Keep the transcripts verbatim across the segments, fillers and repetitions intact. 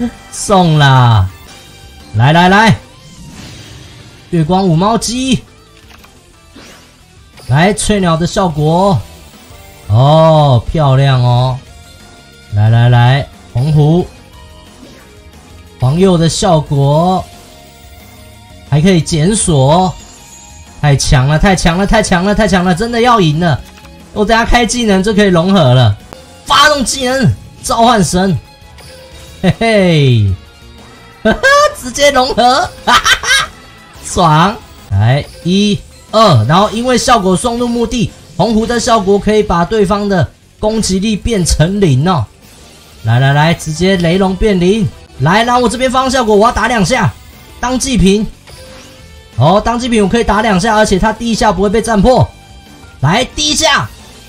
送啦！来来来，月光五猫鸡，来翠鸟的效果哦，漂亮哦！来来来，红狐黄鼬的效果还可以检索，太强了，太强了，太强了，太强了，真的要赢了！我等下开技能就可以融合了，发动技能召唤神，嘿嘿。哈哈，直接融合，哈哈哈，爽！来一二，然后因为效果送入墓地，红狐的效果可以把对方的攻击力变成零哦。来来来，直接雷龙变零，来，然后我这边发动效果，我要打两下，当祭品。哦，当祭品我可以打两下，而且它第一下不会被战破。来，第一下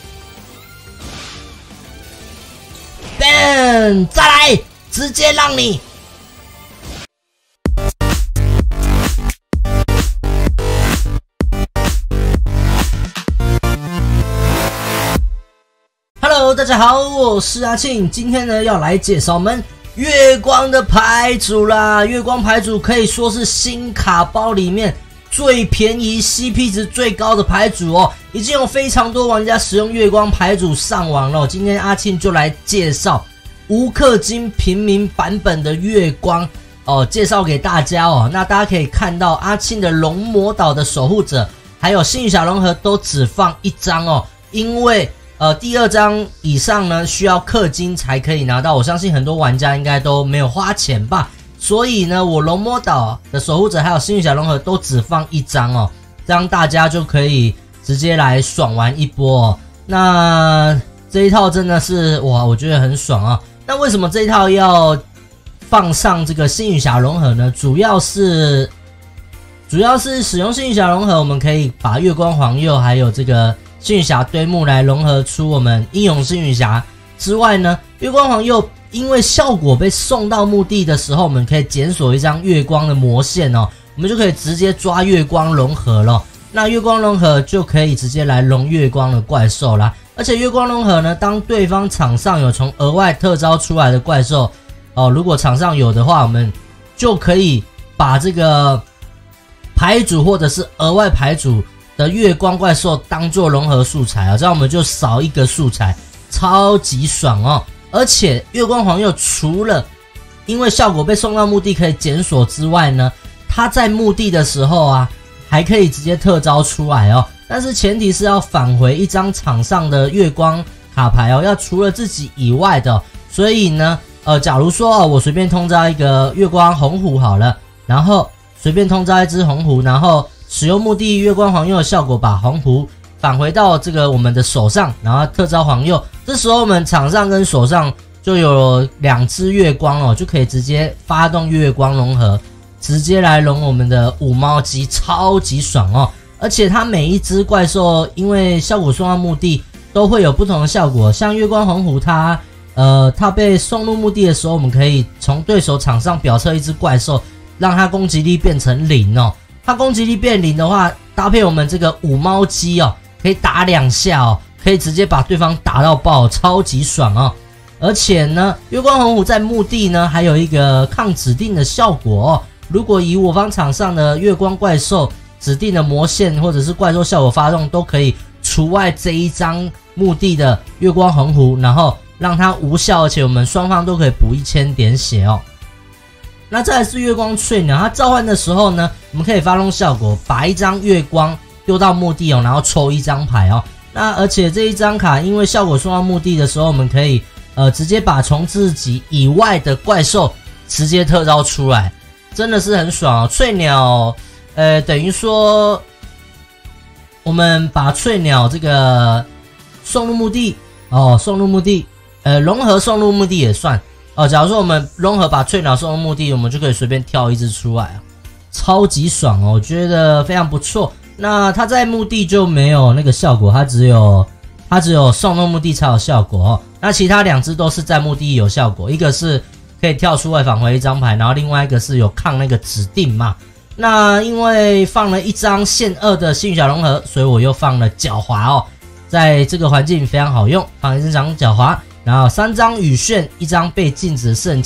，bang， 再来，直接让你。Hello， 大家好，我是阿庆，今天呢要来介绍我们月光的牌组啦。月光牌组可以说是新卡包里面最便宜、C P 值最高的牌组哦。已经有非常多玩家使用月光牌组上网了。今天阿庆就来介绍无氪金平民版本的月光哦，介绍给大家哦。那大家可以看到阿庆的龙魔岛的守护者，还有幸运小龙盒都只放一张哦，因为呃，第二张以上呢，需要氪金才可以拿到。我相信很多玩家应该都没有花钱吧，所以呢，我龙魔岛的守护者还有幸运小龙盒都只放一张哦，这样大家就可以直接来爽玩一波哦。那这一套真的是哇，我觉得很爽啊。那为什么这一套要放上这个幸运小龙盒呢？主要是主要是使用幸运小龙盒，我们可以把月光黄鼬还有这个幸运侠堆木来融合出我们英勇幸运侠之外呢，月光黄鼬因为效果被送到墓地的时候，我们可以检索一张月光的魔线哦，我们就可以直接抓月光融合了。那月光融合就可以直接来融月光的怪兽啦。而且月光融合呢，当对方场上有从额外特招出来的怪兽哦，如果场上有的话，我们就可以把这个牌组或者是额外牌组的月光怪兽当做融合素材啊，这样我们就少一个素材，超级爽哦！而且月光黄鼬除了因为效果被送到墓地可以检索之外呢，它在墓地的时候啊，还可以直接特招出来哦。但是前提是要返回一张场上的月光卡牌哦，要除了自己以外的哦。所以呢，呃，假如说哦，我随便通招一个月光红狐好了，然后随便通招一只红狐，然后使用墓地月光黄鼬的效果，把红狐返回到这个我们的手上，然后特招黄鼬。这时候我们场上跟手上就有两只月光哦，就可以直接发动月光融合，直接来融我们的五猫鸡，超级爽哦！而且它每一只怪兽因为效果送到墓地都会有不同的效果，像月光红狐它呃它被送入墓地的时候，我们可以从对手场上表测一只怪兽，让它攻击力变成零哦。它攻击力变零的话，搭配我们这个五猫鸡哦，可以打两下哦，可以直接把对方打到爆，超级爽哦！而且呢，月光红狐在墓地呢还有一个抗指定的效果哦。如果以我方场上的月光怪兽指定的魔线或者是怪兽效果发动，都可以除外这一张墓地的月光红狐，然后让它无效，而且我们双方都可以补一千点血哦。那再来是月光翠鸟，它召唤的时候呢，我们可以发动效果，把一张月光丢到墓地哦，然后抽一张牌哦。那而且这一张卡因为效果送到墓地的时候，我们可以呃直接把从自己以外的怪兽直接特招出来，真的是很爽哦。翠鸟呃等于说我们把翠鸟这个送入墓地哦，送入墓地呃融合送入墓地也算。哦，假如说我们融合把翠鸟送入墓地，我们就可以随便挑一只出来啊，超级爽哦，我觉得非常不错。那它在墓地就没有那个效果，它只有它只有送入墓地才有效果哦。那其他两只都是在墓地有效果，一个是可以跳出来返回一张牌，然后另外一个是有抗那个指定嘛。那因为放了一张限二的幸运小龙盒，所以我又放了狡猾哦，在这个环境非常好用，放一张狡猾。然后三张雨炫，一张被禁止圣枪，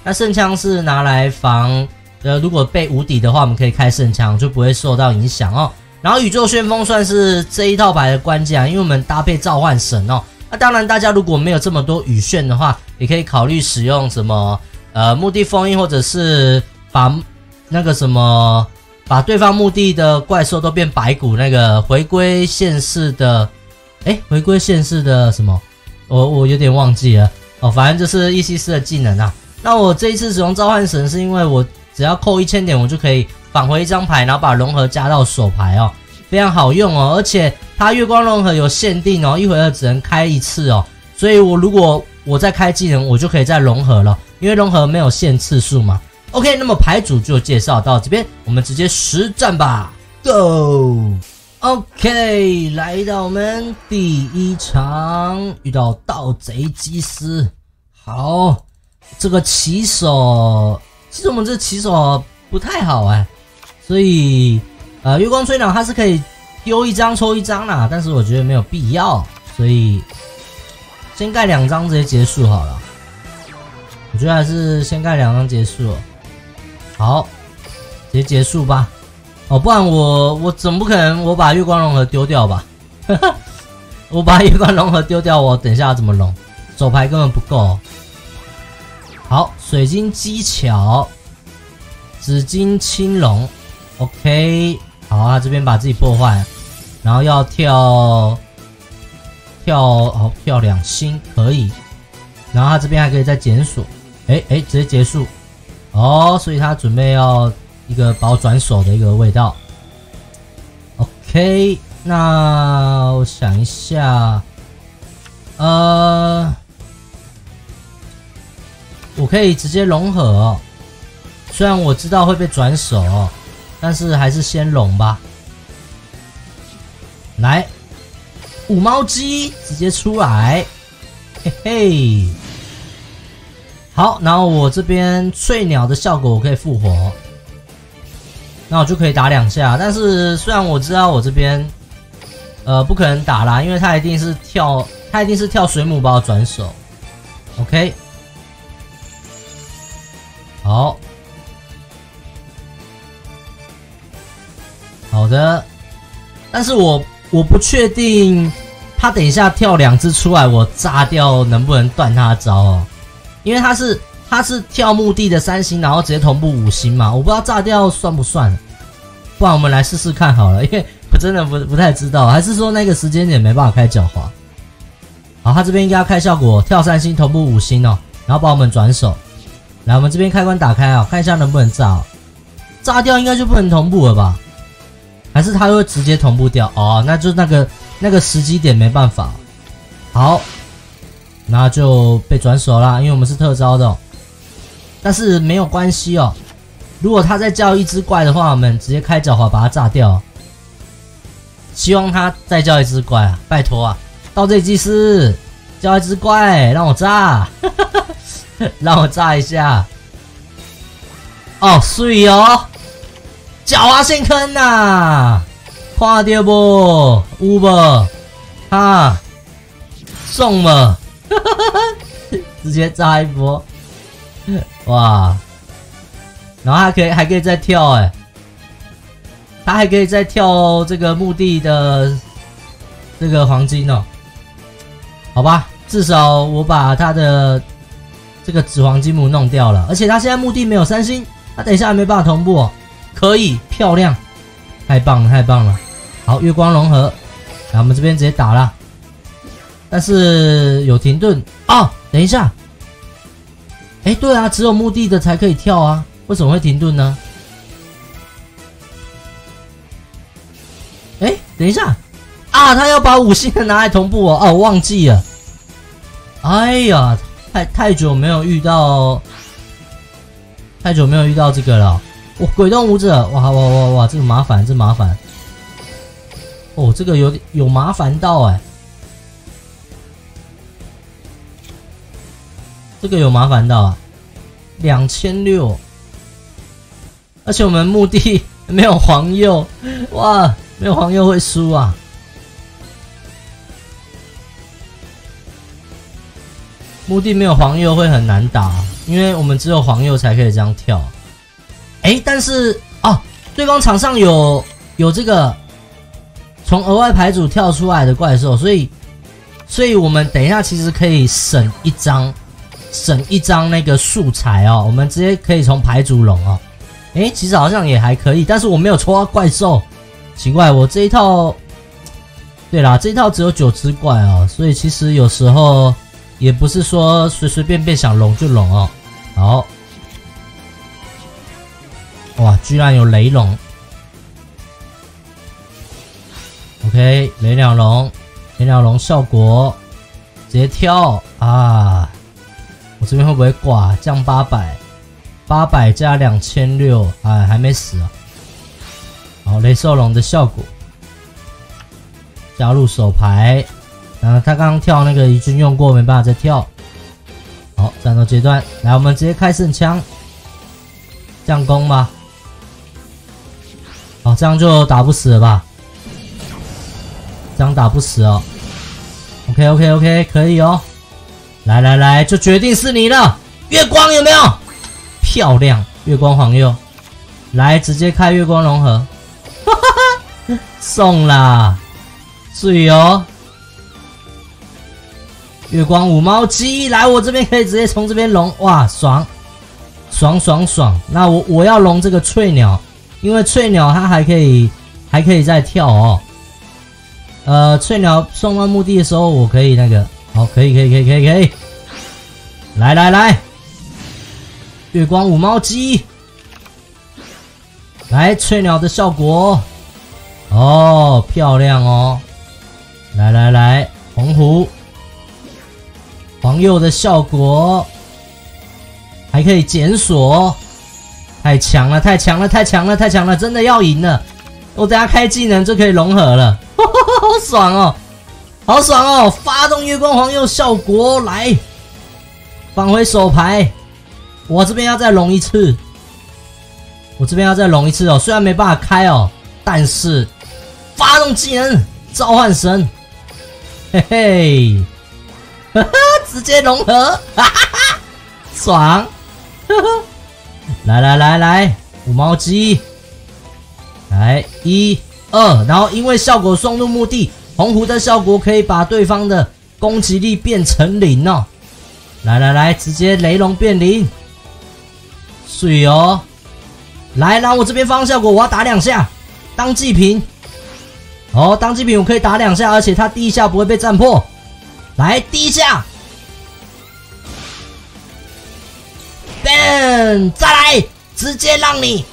那圣枪是拿来防，呃，如果被无敌的话，我们可以开圣枪，就不会受到影响哦。然后宇宙旋风算是这一套牌的关键啊，因为我们搭配召唤神哦。那当然，大家如果没有这么多羽旋的话，也可以考虑使用什么呃墓地封印，或者是把那个什么。把对方墓地的怪兽都变白骨，那个回归现世的，哎，回归现世的什么？我我有点忘记了哦，反正就是伊西斯的技能啊。那我这一次使用召唤神，是因为我只要扣一千点，我就可以返回一张牌，然后把融合加到手牌哦，非常好用哦。而且它月光融合有限定哦，一回合只能开一次哦，所以我如果我再开技能，我就可以再融合了，因为融合没有限次数嘛。OK， 那么牌组就介绍到这边，我们直接实战吧 ，Go！ OK， 来到我们第一场，遇到盗贼基斯。好，这个起手，其实我们这起手不太好哎，所以呃，月光吹鸟它是可以丢一张抽一张啦，但是我觉得没有必要，所以先盖两张直接结束好了。我觉得还是先盖两张结束。好，直接结束吧。哦，不然我我总不可能我把月光融合丢掉吧？我把月光融合丢掉，我等一下要怎么融？手牌根本不够。好，水晶机巧，紫金青龙 ，OK。好，他这边把自己破坏，然后要跳跳哦跳两星可以，然后他这边还可以再检索，哎哎，直接结束。哦，所以他准备要一个把我转手的一个味道。OK， 那我想一下，呃，我可以直接融合哦。虽然我知道会被转手哦，但是还是先融吧。来，五毛鸡直接出来，嘿嘿。好，然后我这边翠鸟的效果我可以复活，那我就可以打两下。但是虽然我知道我这边呃不可能打啦，因为他一定是跳，他一定是跳水母把我转手。OK， 好，好的，但是我我不确定他等一下跳两只出来，我炸掉能不能断他的招哦。因为他是他是跳墓地的三星，然后直接同步五星嘛，我不知道炸掉算不算，不然我们来试试看好了，因为我真的不不太知道，还是说那个时间点没办法开狡猾。好，他这边应该要开效果，跳三星同步五星哦，然后把我们转手。来，我们这边开关打开啊，看一下能不能炸哦。炸掉应该就不能同步了吧？还是他会直接同步掉？哦，那就那个那个时机点没办法。好。那就被转手啦，因为我们是特招的哦，但是没有关系哦。如果他再叫一只怪的话，我们直接开狡猾把它炸掉。希望他再叫一只怪啊，拜托啊！盗贼祭司叫一只怪，让我炸，让我炸一下。哦，水哦，狡猾陷坑呐，看到不？有不？哈，中了！直接炸一波，哇！然后还可以还可以再跳哎，他还可以再跳这个墓地的这个黄金哦，好吧，至少我把他的这个紫黄金母弄掉了，而且他现在墓地没有三星，他等一下还没办法同步哦，可以漂亮，太棒了太棒了！好，月光融合，来我们这边直接打了。但是有停顿哦，等一下，哎，对啊，只有墓地的才可以跳啊，为什么会停顿呢？哎，等一下啊，他要把五星的拿来同步哦，哦，我忘记了。哎呀，太太久没有遇到，太久没有遇到这个了。哇，鬼动舞者，哇哇哇哇，这个麻烦，这麻烦。哦，这个有有麻烦到哎。这个有麻烦到啊，两千六，而且我们墓地没有黄鼬，哇，没有黄鼬会输啊！墓地没有黄鼬会很难打， 因为我们只有黄鼬才可以这样跳。哎，但是哦，对方场上有有这个从额外牌组跳出来的怪兽，所以所以我们等一下其实可以省一张省一张那个素材哦，我们直接可以从牌组拢哦。哎，其实好像也还可以，但是我没有抽到怪兽，奇怪，我这一套。对啦，这一套只有九只怪哦，所以其实有时候也不是说随随便便想龙就龙哦。好，哇，居然有雷龙 ，OK， 雷两龙，雷两龙效果直接跳啊！我这边会不会挂降八百？八百加两千六，哎，还没死啊！好，雷兽龙的效果。加入手牌，然后他刚刚跳那个已经用过，没办法再跳。好，战斗阶段，来，我们直接开圣枪，降攻吧。好，这样就打不死了吧？这样打不死哦。OK OK OK， 可以哦。来来来，就决定是你了。月光有没有？漂亮，月光黄鼬。来，直接开月光融合，哈哈哈，送啦。注意哦，月光五猫鸡来我这边可以直接从这边龙，哇，爽爽爽爽！那我我要龙这个翠鸟，因为翠鸟它还可以还可以再跳哦。呃，翠鸟送到墓地的时候，我可以那个，好，可以可以可以可以可以，来来来，月光五猫鸡，来翠鸟的效果，哦，漂亮哦。来来来，红狐黄鼬的效果还可以检索，太强了，太强了，太强了，太强了，真的要赢了！我等下开技能就可以融合了，呵呵呵，好爽哦，好爽哦！发动月光黄鼬效果，来返回手牌，我这边要再融一次，我这边要再融一次哦，虽然没办法开哦，但是发动技能召唤神。嘿嘿，哈哈，直接融合，哈哈哈，爽！呵呵，来来来来，五猫鸡，来一二，然后因为效果送入墓地，红狐的效果可以把对方的攻击力变成零哦。来来来，直接雷龙变零，水哦！来，然后我这边发动效果，我要打两下，当祭品。哦，当祭品我可以打两下，而且他第一下不会被战破。来，第一下 ，bang， 再来，直接让你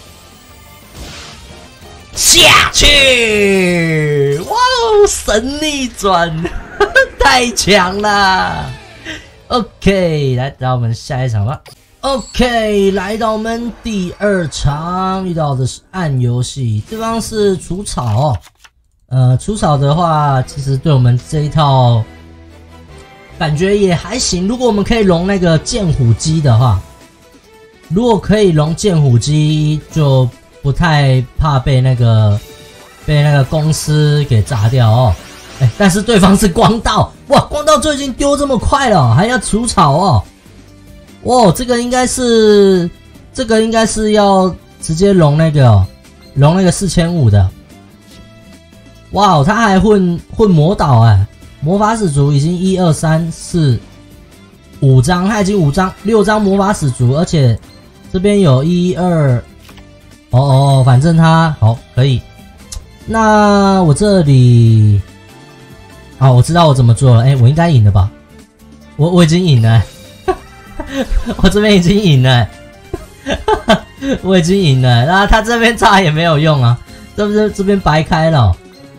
下去！哇哦，神逆转，太强了 ！OK， 来到我们下一场吧。OK， 来到我们第二场，遇到的是暗游戏，对方是除草哦。呃，除草的话，其实对我们这一套感觉也还行。如果我们可以融那个剑虎鸡的话，如果可以融剑虎鸡，就不太怕被那个被那个公司给炸掉哦。哎，但是对方是光道，哇，光道就已经丢这么快了，还要除草哦。哇，这个应该是这个应该是要直接融那个哦，融那个四千五的。哇，他还混混魔导哎！魔法使族已经一二三四五张，他已经五张六张魔法使族，而且这边有一二，哦哦哦，反正他好可以。那我这里，啊，我知道我怎么做了，哎，我应该赢了吧？我我已经赢了，我这边已经赢了，我已经赢了。那他这边炸也没有用啊，这不是这边白开了。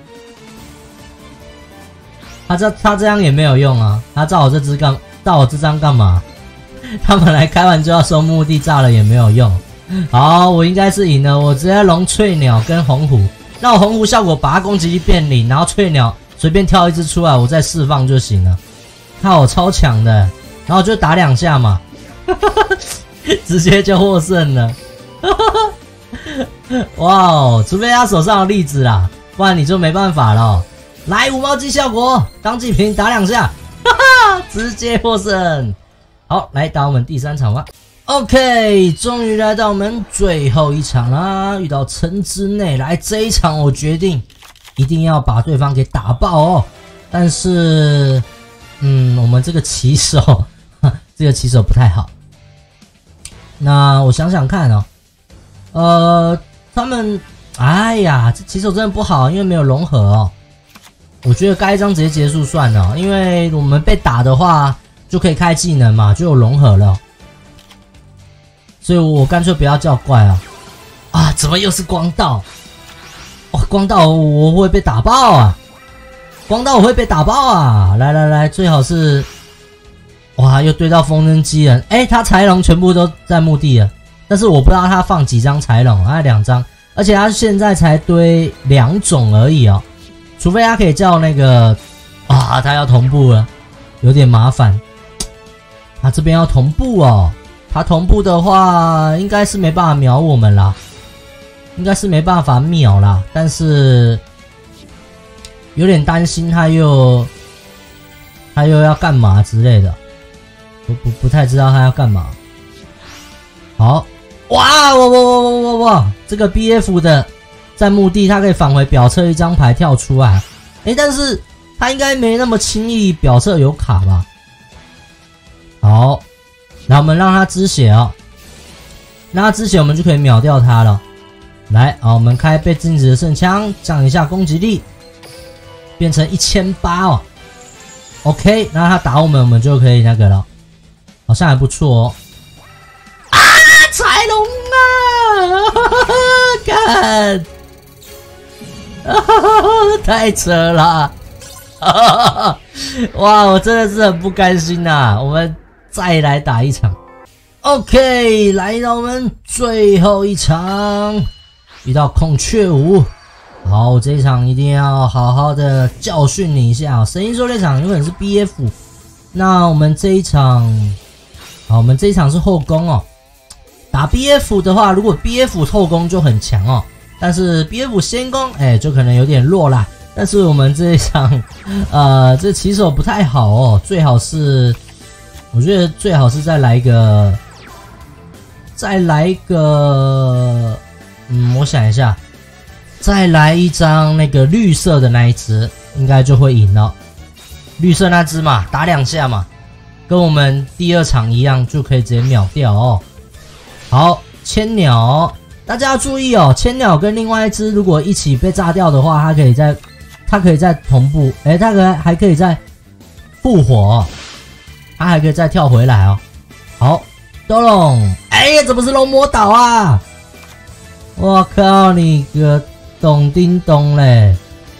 他这他这样也没有用啊！他照我这只干，照我这张干嘛？他本来开完就要收墓地，炸了也没有用。好，我应该是赢了。我直接龙翠鸟跟红狐，让我红狐效果把它攻击力变零，然后翠鸟随便挑一只出来，我再释放就行了。看我超强的，然后就打两下嘛，直接就获胜了。哇哦，除非他手上有粒子啦，不然你就没办法了。来五毛鸡效果，当祭品打两下，哈哈，直接获胜。 好，来打我们第三场吧。OK， 终于来到我们最后一场啦，遇到城之内。来这一场，我决定一定要把对方给打爆哦。但是，嗯，我们这个棋手，这个棋手不太好。那我想想看哦，呃，他们，哎呀，这棋手真的不好，因为没有融合哦。我觉得该一张直接结束算了，因为我们被打的话就可以开技能嘛，就有融合了。所以我干脆不要叫怪啊！啊，怎么又是光道？哇，光道我会被打爆啊！光道我会被打爆啊！来来来，最好是，哇，又堆到风筝机了。哎，他财龙全部都在墓地了，但是我不知道他放几张财龙，他两张，而且他现在才堆两种而已哦，除非他可以叫那个，啊，他要同步了，有点麻烦。他这边要同步哦。他同步的话，应该是没办法秒我们啦，应该是没办法秒啦。但是有点担心他又他又要干嘛之类的，不不不太知道他要干嘛。好，哇哇哇哇哇哇哇！这个 B F 的在墓地，他可以返回表侧一张牌跳出来。诶，但是他应该没那么轻易表侧有卡吧？好。然后我们让他止血哦，让他止血，我们就可以秒掉他了。来，好，我们开被禁止的圣枪，降一下攻击力，变成一千八哦。OK， 那他打我们，我们就可以那个了，好像还不错哦。啊，彩龙啊！看，太扯了！哇，我真的是很不甘心呐、啊，我们。再来打一场 ，OK， 来到我们最后一场，遇到孔雀舞。好，这一场一定要好好的教训你一下。神鹰狩猎场有可能是 B F， 那我们这一场，好，我们这一场是后宫哦。打 B F 的话，如果 B F 后宫就很强哦，但是 B F 先攻，哎，就可能有点弱啦。但是我们这一场，呃，这棋手不太好哦，最好是。我觉得最好是再来一个，再来一个，嗯，我想一下，再来一张那个绿色的那一只，应该就会赢了。绿色那只嘛，打两下嘛，跟我们第二场一样，就可以直接秒掉哦。好，千鸟，大家要注意哦，千鸟跟另外一只如果一起被炸掉的话，它可以在，它可以在同步，诶，它可还可以再复活哦。他还可以再跳回来哦。好，多龙，哎呀，怎么是龙魔岛啊？我靠你个咚叮咚嘞！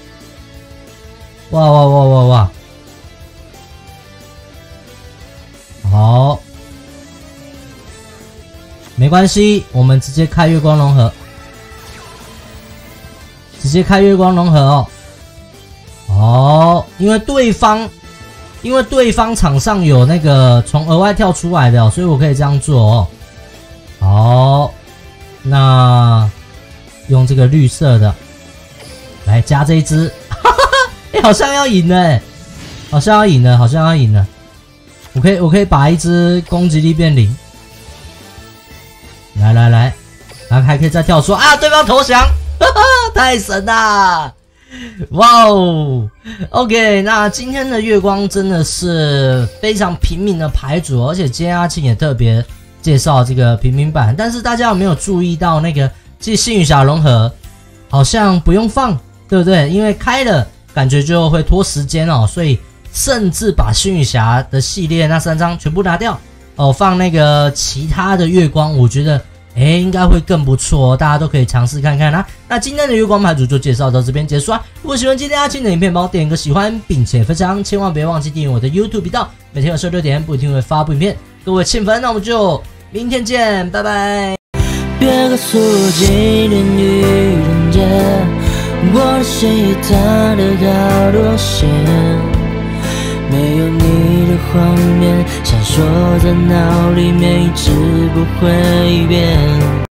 哇哇哇哇哇！好，没关系，我们直接开月光融合，直接开月光融合哦。哦，因为对方。因为对方场上有那个从额外跳出来的、哦，所以我可以这样做哦。好，那用这个绿色的来加这一只，哈哈哈，哎，好像要赢了，哎，好像要赢了，好像要赢了。我可以，我可以把一只攻击力变零。来来来，然后还可以再跳出啊！对方投降，哈哈，太神啦！哇哦 ，OK， 那今天的月光真的是非常平民的牌组，而且今天阿庆也特别介绍这个平民版。但是大家有没有注意到那个，其实星雨侠融合好像不用放，对不对？因为开了感觉就会拖时间哦，所以甚至把星雨侠的系列那三张全部拿掉哦，放那个其他的月光，我觉得。诶，应该会更不错哦，大家都可以尝试看看啦、啊。那今天的月光牌组就介绍到这边结束啊。如果喜欢今天阿庆的影片，帮我点个喜欢，并且分享，千万别忘记订阅我的 YouTube 频道，每天晚上六点不一定会发布影片。各位庆粉，那我们就明天见，拜拜。别告诉我今天愚人节，我的心已淡得好多线，没有你的画面闪烁在脑里面，一直不会变。